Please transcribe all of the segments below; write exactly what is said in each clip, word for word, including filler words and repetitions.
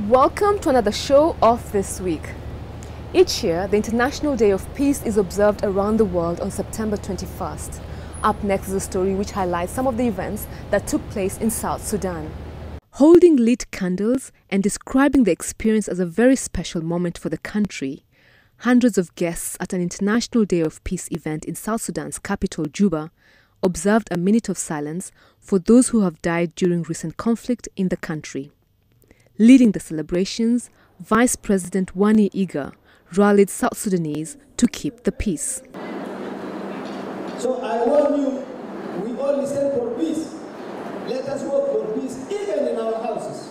Welcome to another show of This Week. Each year, the International Day of Peace is observed around the world on September twenty-first. Up next is a story which highlights some of the events that took place in South Sudan. Holding lit candles and describing the experience as a very special moment for the country, hundreds of guests at an International Day of Peace event in South Sudan's capital, Juba, observed a minute of silence for those who have died during recent conflict in the country. Leading the celebrations, Vice President Wani Iga rallied South Sudanese to keep the peace. So I warn you, we only stand for peace. Let us work for peace even in our houses.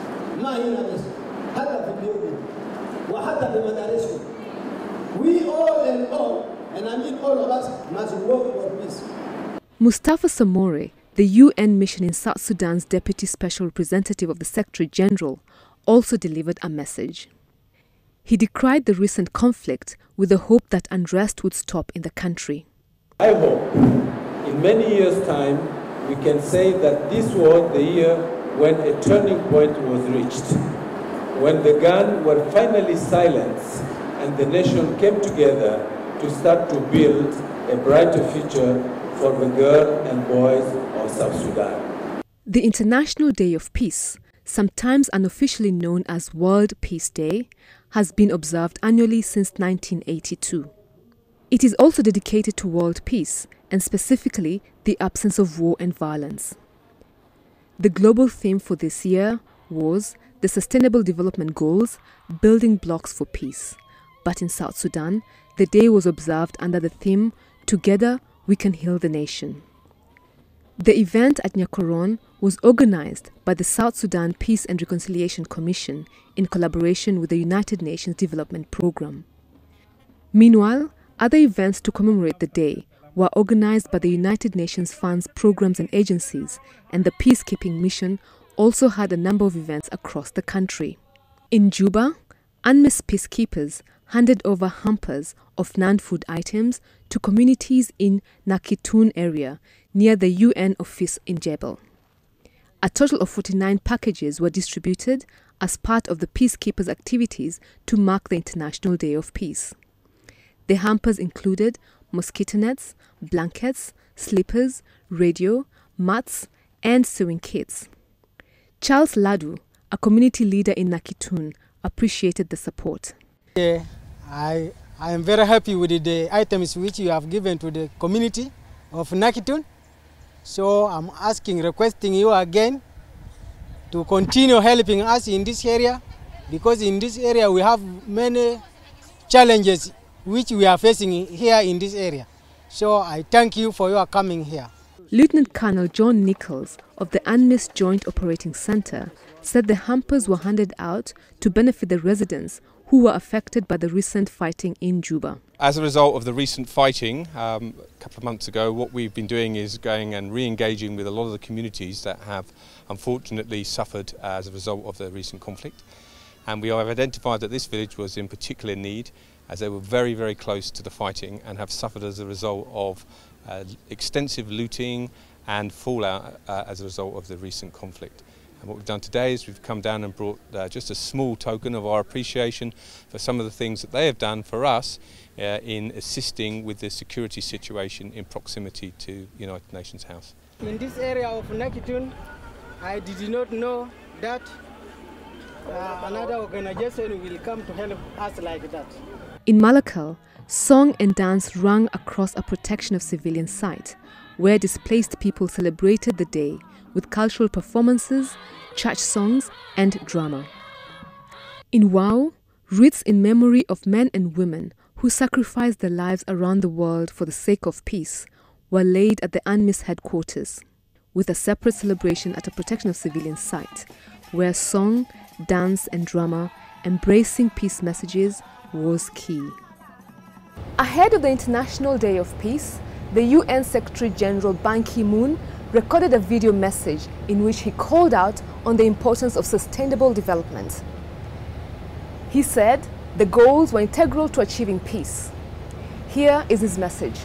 We all and all, and I mean all of us, must work for peace. Mustafa Samore, the U N mission in South Sudan's Deputy Special Representative of the Secretary General, also delivered a message. He decried the recent conflict with the hope that unrest would stop in the country. I hope in many years' time we can say that this was the year when a turning point was reached, when the guns were finally silenced and the nation came together to start to build a brighter future for the girls and boys of South Sudan. The International Day of Peace, sometimes unofficially known as World Peace Day, has been observed annually since nineteen eighty-two. It is also dedicated to world peace and specifically the absence of war and violence. The global theme for this year was the Sustainable Development Goals, Building Blocks for Peace. But in South Sudan, the day was observed under the theme Together We Can Heal the Nation. The event at Nyakoron was organized by the South Sudan Peace and Reconciliation Commission in collaboration with the United Nations Development Programme. Meanwhile, other events to commemorate the day were organized by the United Nations funds, programs and agencies, and the peacekeeping mission also had a number of events across the country. In Juba, UNMISS peacekeepers handed over hampers of non-food items to communities in Nakitun area near the U N office in Jebel. A total of forty-nine packages were distributed as part of the peacekeepers' activities to mark the International Day of Peace. The hampers included mosquito nets, blankets, slippers, radio, mats, and sewing kits. Charles Ladu, a community leader in Nakitun, appreciated the support. Yeah, I, I am very happy with the items which you have given to the community of Nakitun. So I'm asking, requesting you again to continue helping us in this area, because in this area we have many challenges which we are facing here in this area. So I thank you for your coming here. Lieutenant Colonel John Nichols of the UNMISS Joint Operating Center said the hampers were handed out to benefit the residents who were affected by the recent fighting in Juba. As a result of the recent fighting um, a couple of months ago, what we've been doing is going and re-engaging with a lot of the communities that have unfortunately suffered as a result of the recent conflict. And we have identified that this village was in particular need, as they were very, very close to the fighting and have suffered as a result of uh, extensive looting and fallout uh, as a result of the recent conflict. And what we've done today is we've come down and brought uh, just a small token of our appreciation for some of the things that they have done for us uh, in assisting with the security situation in proximity to United Nations House. In this area of Nakitun, I did not know that uh, another organization will come to help us like that. In Malakal, song and dance rang across a protection of civilian site, where displaced people celebrated the day with cultural performances, church songs and drama. In Wau, wreaths in memory of men and women who sacrificed their lives around the world for the sake of peace were laid at the UNMISS headquarters, with a separate celebration at a protection of civilian site, where song, dance and drama embracing peace messages was key. Ahead of the International Day of Peace, the U N Secretary General Ban Ki-moon recorded a video message in which he called out on the importance of sustainable development. He said the goals were integral to achieving peace. Here is his message.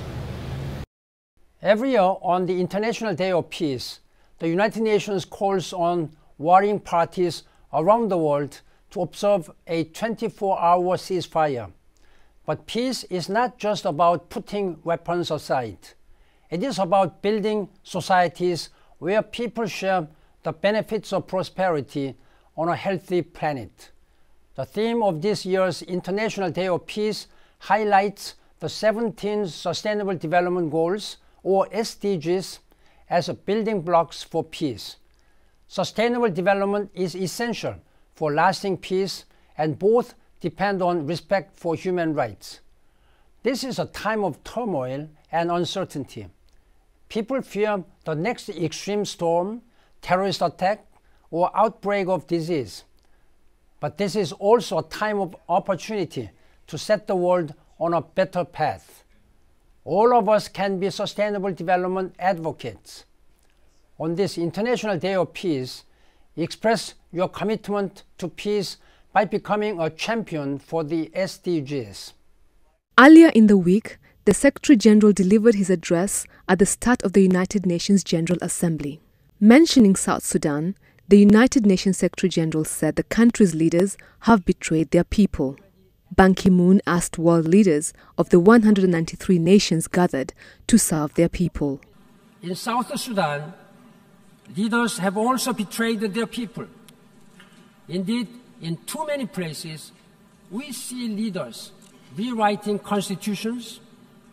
Every year on the International Day of Peace, the United Nations calls on warring parties around the world to observe a twenty-four hour ceasefire. But peace is not just about putting weapons aside. It is about building societies where people share the benefits of prosperity on a healthy planet. The theme of this year's International Day of Peace highlights the seventeen Sustainable Development Goals, or S D Gs, as building blocks for peace. Sustainable development is essential for lasting peace, and both depend on respect for human rights. This is a time of turmoil and uncertainty. People fear the next extreme storm, terrorist attack, or outbreak of disease. But this is also a time of opportunity to set the world on a better path. All of us can be sustainable development advocates. On this International Day of Peace, express your commitment to peace by becoming a champion for the S D Gs. Earlier in the week, the Secretary General delivered his address at the start of the United Nations General Assembly. Mentioning South Sudan, the United Nations Secretary General said the country's leaders have betrayed their people. Ban Ki-moon asked world leaders of the one hundred ninety-three nations gathered to serve their people. In South Sudan, leaders have also betrayed their people. Indeed, in too many places, we see leaders rewriting constitutions,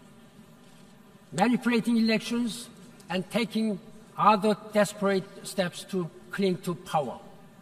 manipulating elections, and taking other desperate steps to cling to power.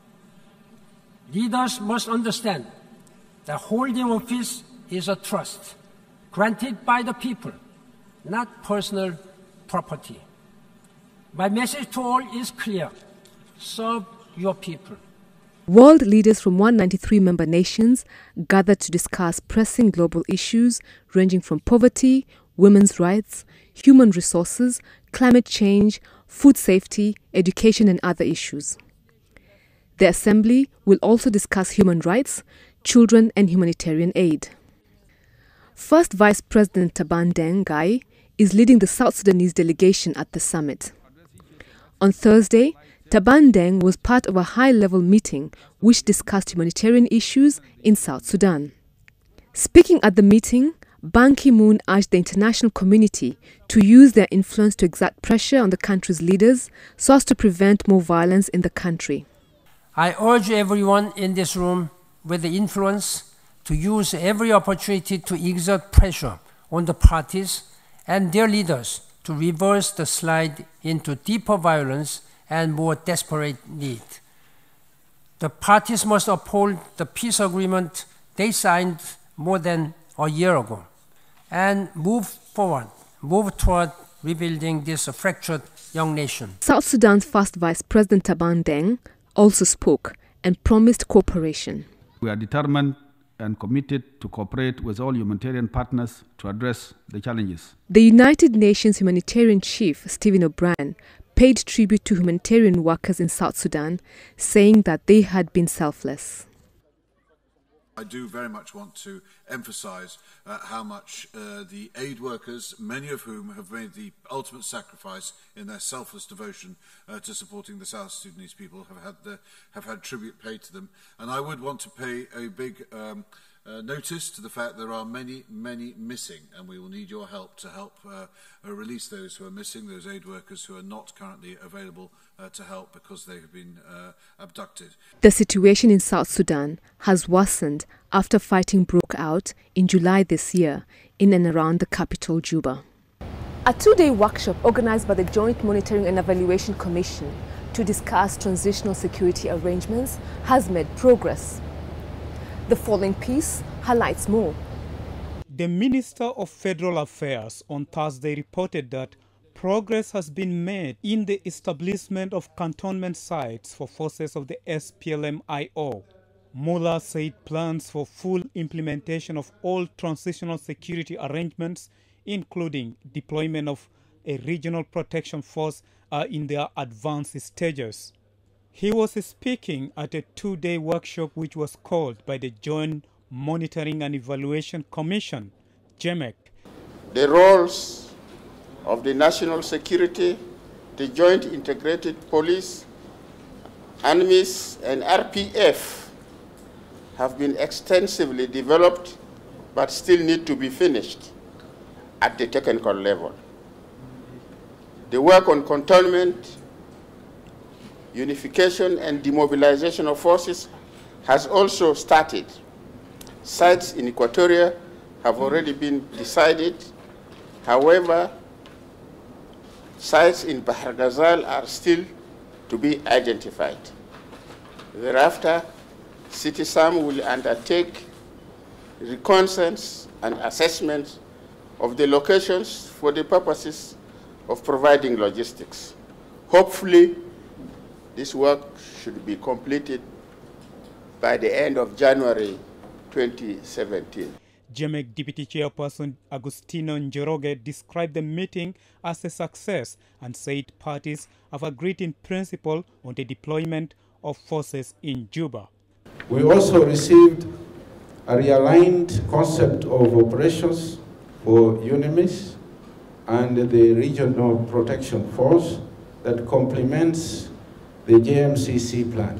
Leaders must understand that holding office is a trust granted by the people, not personal property. My message to all is clear: serve your people. World leaders from one hundred ninety-three member nations gathered to discuss pressing global issues ranging from poverty, women's rights, human resources, climate change, food safety, education, and other issues. The Assembly will also discuss human rights, children, and humanitarian aid. First Vice President Taban Deng Gai is leading the South Sudanese delegation at the summit. On Thursday, Taban Deng was part of a high-level meeting which discussed humanitarian issues in South Sudan. Speaking at the meeting, Ban Ki-moon urged the international community to use their influence to exert pressure on the country's leaders so as to prevent more violence in the country. I urge everyone in this room with the influence to use every opportunity to exert pressure on the parties and their leaders to reverse the slide into deeper violence and more desperate need. The parties must uphold the peace agreement they signed more than a year ago and move forward, move toward rebuilding this fractured young nation. South Sudan's first Vice President Taban Deng also spoke and promised cooperation. We are determined and committed to cooperate with all humanitarian partners to address the challenges. The United Nations humanitarian chief, Stephen O'Brien, paid tribute to humanitarian workers in South Sudan, saying that they had been selfless. I do very much want to emphasize uh, how much uh, the aid workers, many of whom have made the ultimate sacrifice in their selfless devotion uh, to supporting the South Sudanese people, have had, the, have had tribute paid to them. And I would want to pay a big um, uh, notice to the fact there are many, many missing, and we will need your help to help uh, uh, release those who are missing, those aid workers who are not currently available uh, to help because they have been uh, abducted. The situation in South Sudan has worsened after fighting broke out in July this year in and around the capital, Juba. A two-day workshop organized by the Joint Monitoring and Evaluation Commission to discuss transitional security arrangements has made progress. The following piece highlights more. The Minister of Federal Affairs on Thursday reported that progress has been made in the establishment of cantonment sites for forces of the S P L M I O. Muller said plans for full implementation of all transitional security arrangements, including deployment of a regional protection force, are in their advanced stages. He was speaking at a two-day workshop which was called by the Joint Monitoring and Evaluation Commission, J M E C. The roles of the national security, the Joint Integrated Police, UNMISS, and R P F have been extensively developed but still need to be finished at the technical level. The work on cantonment, unification and demobilization of forces has also started. Sites in Equatoria have already been decided. However, sites in Bahar Ghazal are still to be identified. Thereafter, CITISAM will undertake reconnaissance and assessment of the locations for the purposes of providing logistics. Hopefully, this work should be completed by the end of January twenty seventeen. J M E C Deputy Chairperson Agustino Njoroge described the meeting as a success and said parties have agreed in principle on the deployment of forces in Juba. We also received a realigned concept of operations for UNMISS and the Regional Protection Force that complements the J M C C plan.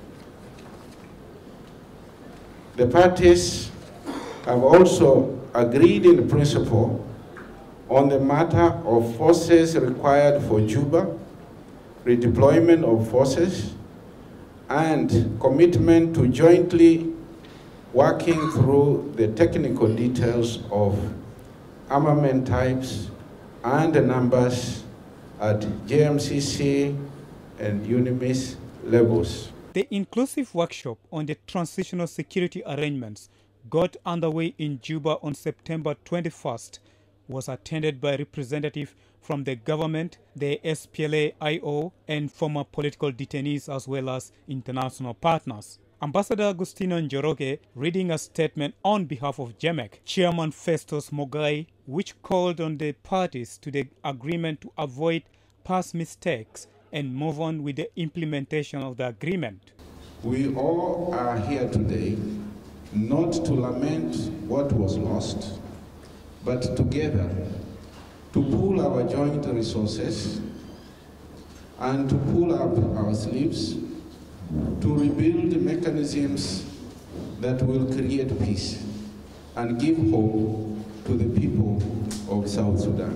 The parties have also agreed in principle on the matter of forces required for Juba, redeployment of forces, and commitment to jointly working through the technical details of armament types and the numbers at J M C C and UNMISS levels. The inclusive workshop on the transitional security arrangements got underway in Juba on September twenty-first was attended by representatives from the government, the S P L A I O, and former political detainees as well as international partners. Ambassador Agustino Njoroge reading a statement on behalf of J M E C, Chairman Festus Mogai, which called on the parties to the agreement to avoid past mistakes and move on with the implementation of the agreement. We all are here today not to lament what was lost, but together to pool our joint resources and to pull up our sleeves to rebuild mechanisms that will create peace and give hope to the people of South Sudan.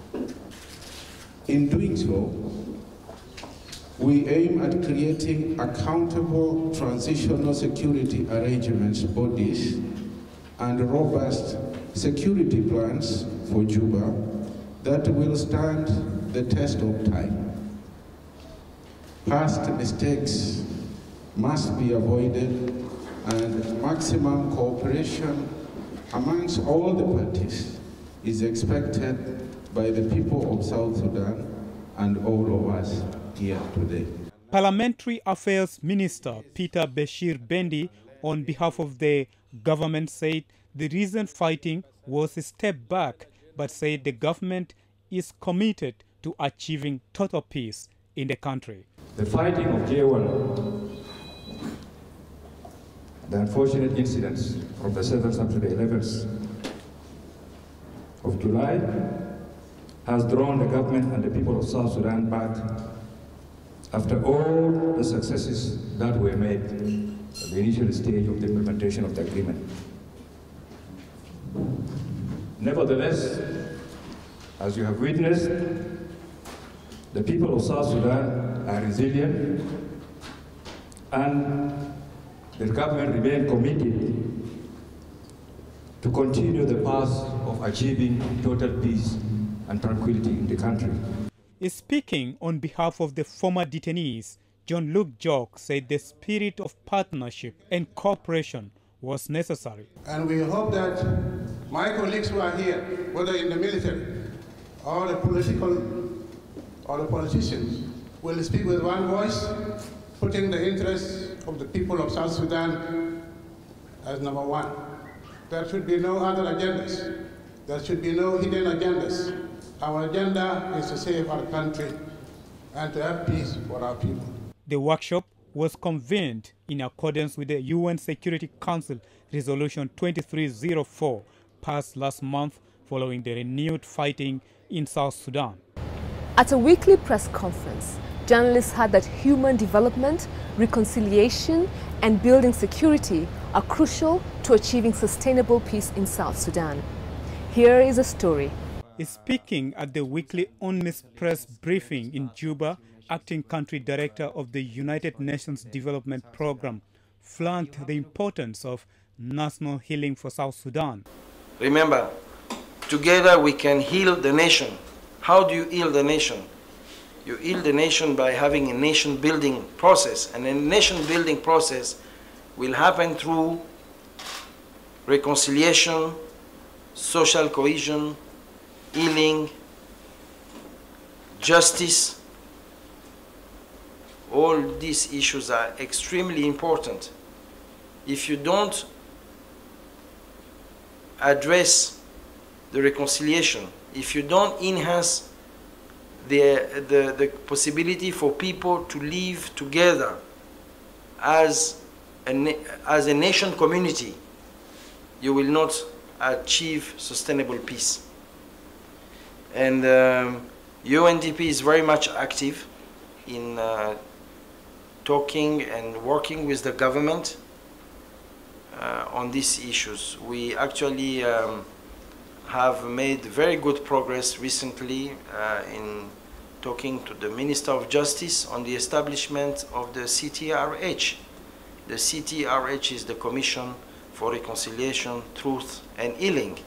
In doing so, we aim at creating accountable transitional security arrangements bodies and robust security plans for Juba that will stand the test of time. Past mistakes must be avoided and maximum cooperation amongst all the parties is expected by the people of South Sudan and all of us here today. Parliamentary Affairs Minister Peter Bashir Bendi, on behalf of the government, said the recent fighting was a step back, but said the government is committed to achieving total peace in the country. The fighting of J one, the unfortunate incidents from the seventh up to the eleventh of July has drawn the government and the people of South Sudan back after all the successes that were made at the initial stage of the implementation of the agreement. Nevertheless, as you have witnessed, the people of South Sudan are resilient and the government remains committed to continue the path of achieving total peace and tranquility in the country. Speaking on behalf of the former detainees, John Luke Jock said the spirit of partnership and cooperation was necessary. And we hope that my colleagues who are here, whether in the military or the political or the politicians, will speak with one voice, putting the interests of the people of South Sudan as number one. There should be no other agendas. There should be no hidden agendas. Our agenda is to save our country and to have peace for our people. The workshop was convened in accordance with the U N Security Council Resolution twenty-three oh four, passed last month following the renewed fighting in South Sudan. At a weekly press conference, journalists heard that human development, reconciliation, and building security are crucial to achieving sustainable peace in South Sudan. Here is a story. Speaking at the weekly UNMISS press briefing in Juba, Acting Country Director of the United Nations Development Programme flagged the importance of national healing for South Sudan. Remember, together we can heal the nation. How do you heal the nation? You heal the nation by having a nation-building process, and a nation-building process will happen through reconciliation, social cohesion, healing, justice. All these issues are extremely important. If you don't address the reconciliation, if you don't enhance the, the, the possibility for people to live together as a, as a nation community, you will not achieve sustainable peace. And um, U N D P is very much active in uh, talking and working with the government uh, on these issues. We actually um, have made very good progress recently uh, in talking to the Minister of Justice on the establishment of the C T R H. The C T R H is the Commission for Reconciliation, Truth and Healing.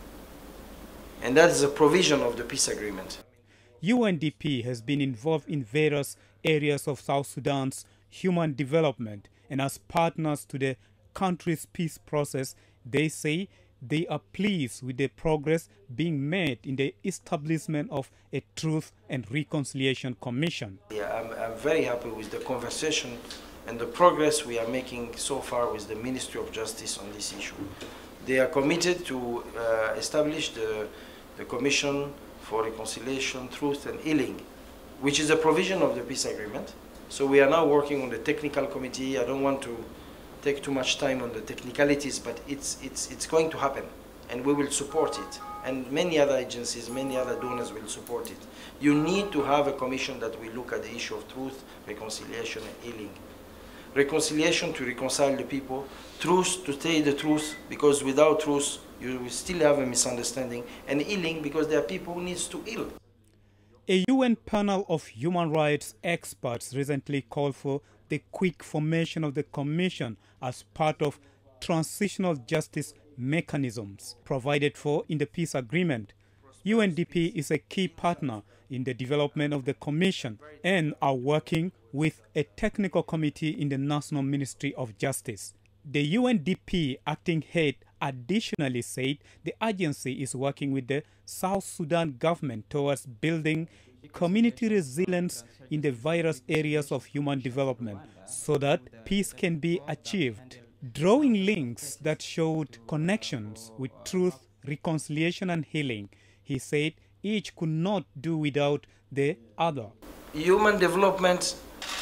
And that is a provision of the peace agreement. U N D P has been involved in various areas of South Sudan's human development, and as partners to the country's peace process, they say they are pleased with the progress being made in the establishment of a Truth and Reconciliation Commission. Yeah, I'm, I'm very happy with the conversation and the progress we are making so far with the Ministry of Justice on this issue. They are committed to uh, establish the, the Commission for Reconciliation, Truth and Healing, which is a provision of the peace agreement. So we are now working on the technical committee. I don't want to take too much time on the technicalities, but it's, it's, it's going to happen, and we will support it. And many other agencies, many other donors will support it. You need to have a commission that will look at the issue of truth, reconciliation and healing. Reconciliation to reconcile the people, truth to say the truth, because without truth you will still have a misunderstanding, and healing because there are people who need to heal. A U N panel of human rights experts recently called for the quick formation of the Commission as part of transitional justice mechanisms provided for in the peace agreement. U N D P is a key partner in the development of the Commission and are working with a technical committee in the National Ministry of Justice. The U N D P acting head additionally said the agency is working with the South Sudan government towards building community resilience in the various areas of human development so that peace can be achieved. Drawing links that showed connections with truth, reconciliation and healing, he said each could not do without the other. Human development,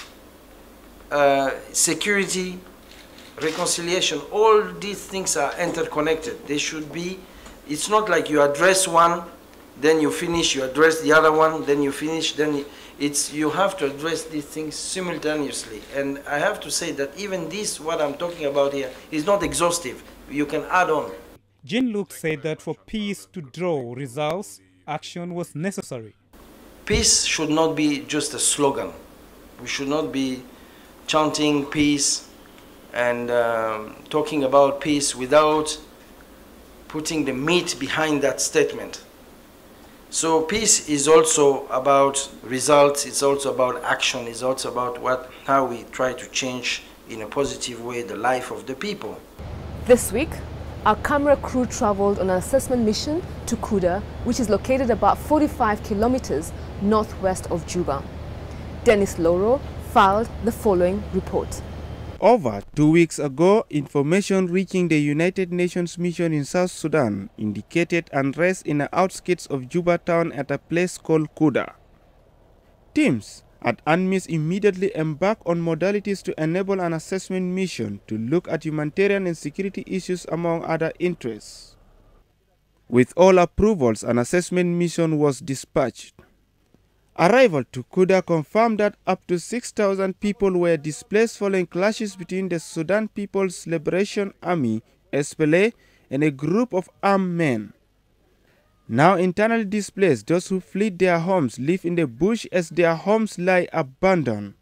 uh, security, reconciliation, all these things are interconnected. They should be, it's not like you address one, then you finish, you address the other one, then you finish, then you, it's, you have to address these things simultaneously. And I have to say that even this, what I'm talking about here, is not exhaustive. You can add on. Jean-Luc said that for peace to draw results, action was necessary. Peace should not be just a slogan. We should not be chanting peace and um, talking about peace without putting the meat behind that statement. So peace is also about results, it's also about action, it's also about what, how we try to change in a positive way the life of the people. This week, our camera crew traveled on an assessment mission to Kuda, which is located about forty-five kilometers northwest of Juba. Dennis Loro filed the following report. Over two weeks ago, information reaching the United Nations mission in South Sudan indicated unrest in the outskirts of Juba town at a place called Kuda. Teams at UNMISS immediately embarked on modalities to enable an assessment mission to look at humanitarian and security issues among other interests. With all approvals, an assessment mission was dispatched. Arrival to Kuda confirmed that up to six thousand people were displaced following clashes between the Sudan People's Liberation Army, S P L A, and a group of armed men. Now internally displaced, those who fled their homes live in the bush as their homes lie abandoned.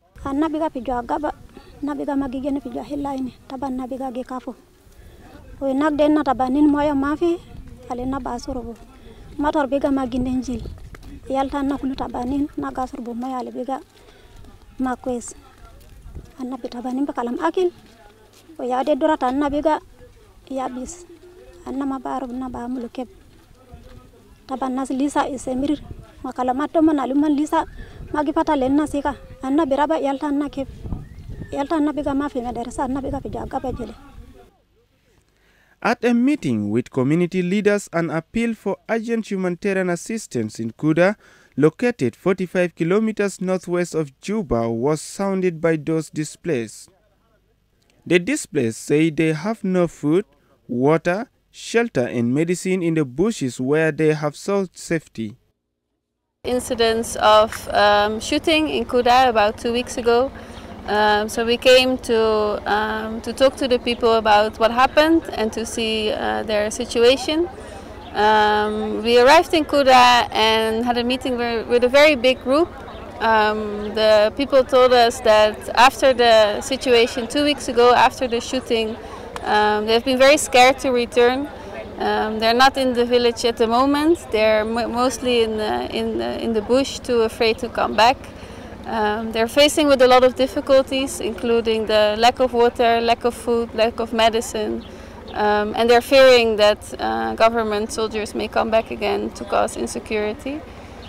Yalta kulu tabanin na gasur bu mayale biga makwes anna bitabanin bakalam akil o ya de durata anna biga ya bis anna mabaru na ba mulukeb tabannas lisa isemir makalamato manaluman lisa magi patalen nasika anna biraba yalta anna keb yalta anna biga mafi madarasa anna biga pijaga bajele. At a meeting with community leaders, an appeal for urgent humanitarian assistance in Kuda, located forty-five kilometers northwest of Juba, was sounded by those displaced. The displaced say they have no food, water, shelter and medicine in the bushes where they have sought safety. Incidents of um, shooting in Kuda about two weeks ago. Um, so we came to um, to talk to the people about what happened and to see uh, their situation. Um, we arrived in Kuda and had a meeting with a very big group. Um, the people told us that after the situation two weeks ago, after the shooting, um, they've been very scared to return. Um, they're not in the village at the moment. They're m mostly in the, in the, in the bush, too afraid to come back. Um, they're facing with a lot of difficulties, including the lack of water, lack of food, lack of medicine, um, and they're fearing that uh, government soldiers may come back again to cause insecurity.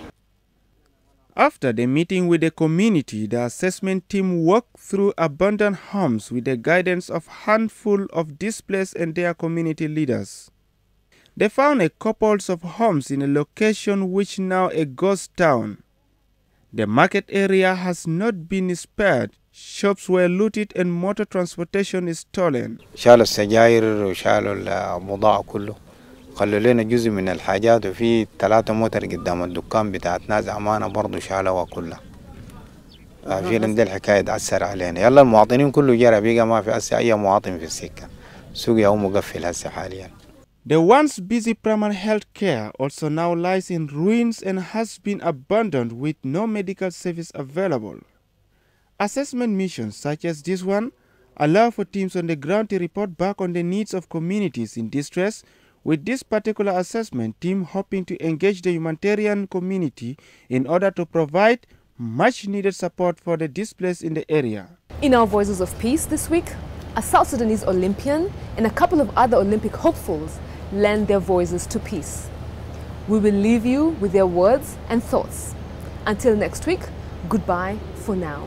After the meeting with the community, the assessment team walked through abandoned homes with the guidance of a handful of displaced and their community leaders. They found a couple of homes in a location which now a ghost town. The market area has not been spared. Shops were looted and motor transportation is stolen. شالوا السجاير وشالوا البضاعة كله. خلوا لنا جزء من الحاجات وفي ثلاثة موتر قدام الدكان بتاعت ناس أمانة برضو شالوها كلها. فعلا دي الحكاية تأثر علينا. يلا المواطنين كله جرى بيجا ما في هسه أي مواطن في السكة. سوق هو مقفل هسه حاليا. The once busy primary health care also now lies in ruins and has been abandoned with no medical service available. Assessment missions such as this one allow for teams on the ground to report back on the needs of communities in distress, with this particular assessment team hoping to engage the humanitarian community in order to provide much needed support for the displaced in the area. In our Voices of Peace this week, a South Sudanese Olympian and a couple of other Olympic hopefuls lend their voices to peace. We will leave you with their words and thoughts. Until next week, goodbye for now.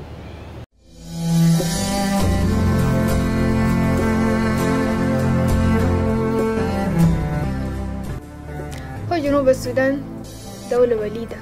هو جنوب السودان دولة وليدة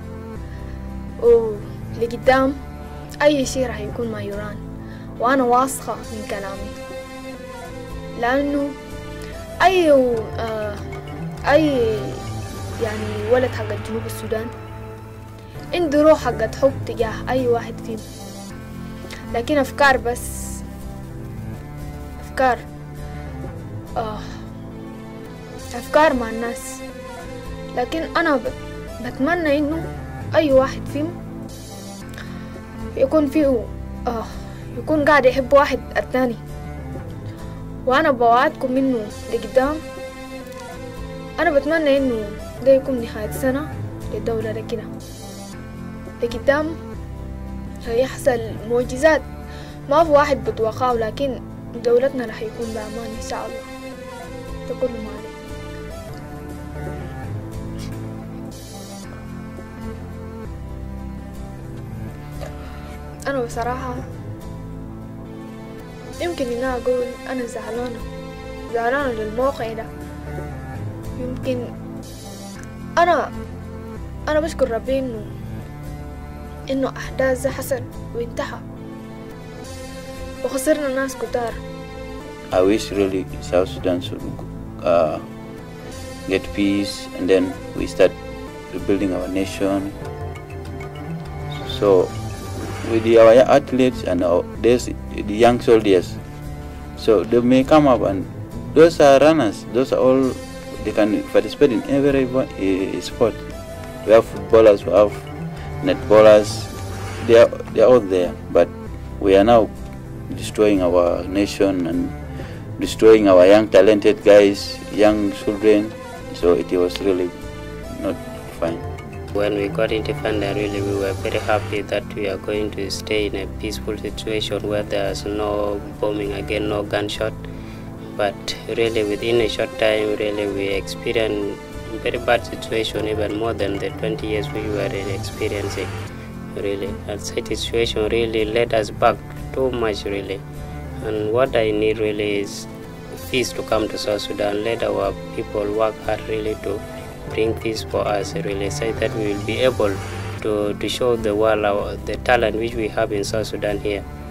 ولقدام أي شيء راح يكون ما يران، وأنا واثقة من كلامي لأنه أي آه أي يعني ولد حق جنوب السودان عنده روح حق حب تجاه أي واحد فيهم، لكن أفكار بس أفكار آه أفكار مع الناس. لكن أنا بتمنى إنه أي واحد فيهم يكون فيه آه يكون قاعد يحب واحد الثاني، وأنا بوعدكم إنه لقدام أنا بتمنى إنه ده يكون نهاية سنة للدولة ده كده. لقدام هيحصل معجزات ما في واحد بتوقعه، لكن دولتنا رح يكون بأمان إن شاء الله. ده كله ما عليه. أنا بصراحة يمكن إن أنا أقول أنا زعلانة زعلانة للموقع ده. يمكن أنا أنا بشكر ربي إنه إنه أحداث ده حصل وانتهى وخسرنا ناس كتار. I wish really South Sudan should uh, get peace and then we start rebuilding our nation So with the, our athletes and our, there's the young soldiers, so they may come up, and those are runners. Those are all, they can participate in every uh, sport. We have footballers, we have netballers. They are they are out there, but we are now destroying our nation and destroying our young talented guys, young children. So it was really not fine. When we got independent, really we were very happy that we are going to stay in a peaceful situation where there's no bombing again, no gunshot. But really within a short time, really we experienced a very bad situation, even more than the twenty years we were experiencing. Really, that situation really led us back too much, really. And what I need really is peace to come to South Sudan. Let our people work hard really to bring peace for us, really, so that we will be able to, to show the world our, the talent which we have in South Sudan here.